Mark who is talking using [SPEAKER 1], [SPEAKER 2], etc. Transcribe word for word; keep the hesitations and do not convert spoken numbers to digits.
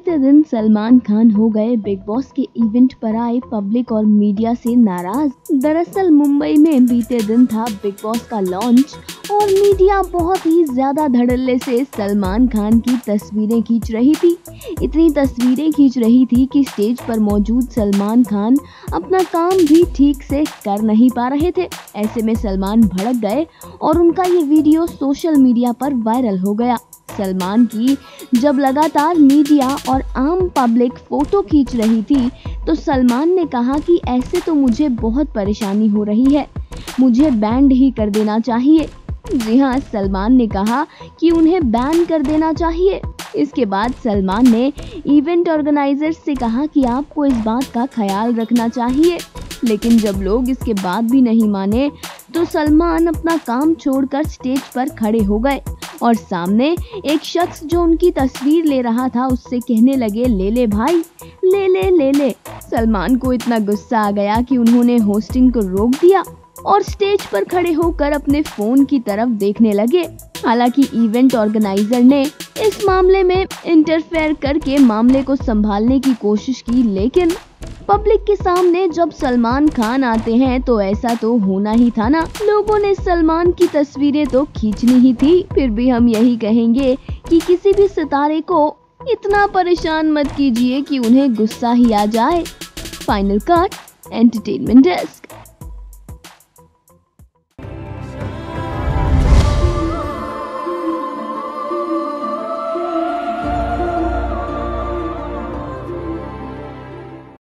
[SPEAKER 1] बीते दिन सलमान खान हो गए बिग बॉस के इवेंट पर आए पब्लिक और मीडिया से नाराज। दरअसल मुंबई में बीते दिन था बिग बॉस का लॉन्च और मीडिया बहुत ही ज्यादा धड़ल्ले से सलमान खान की तस्वीरें खींच रही थी। इतनी तस्वीरें खींच रही थी कि स्टेज पर मौजूद सलमान खान अपना काम भी ठीक से कर नहीं पा रहे थे। ऐसे में सलमान भड़क गए और उनका ये वीडियो सोशल मीडिया पर वायरल हो गया। सलमान की जब लगातार मीडिया और आम पब्लिक फोटो खींच रही थी तो सलमान ने कहा कि ऐसे तो मुझे बहुत परेशानी हो रही है, मुझे बैंड ही कर देना चाहिए। जी हाँ, सलमान ने कहा कि उन्हें बैन कर देना चाहिए। इसके बाद सलमान ने इवेंट ऑर्गेनाइजर्स से कहा कि आपको इस बात का ख्याल रखना चाहिए, लेकिन जब लोग इसके बाद भी नहीं माने तो सलमान अपना काम छोड़कर स्टेज पर खड़े हो गए और सामने एक शख्स जो उनकी तस्वीर ले रहा था उससे कहने लगे, ले ले भाई, ले ले ले ले। सलमान को इतना गुस्सा आ गया कि उन्होंने होस्टिंग को रोक दिया और स्टेज पर खड़े होकर अपने फोन की तरफ देखने लगे। हालांकि इवेंट ऑर्गेनाइजर ने इस मामले में इंटरफेयर करके मामले को संभालने की कोशिश की, लेकिन पब्लिक के सामने जब सलमान खान आते हैं तो ऐसा तो होना ही था ना। लोगों ने सलमान की तस्वीरें तो खींचनी ही थी। फिर भी हम यही कहेंगे कि किसी भी सितारे को इतना परेशान मत कीजिए कि उन्हें गुस्सा ही आ जाए। Final cut entertainment desk.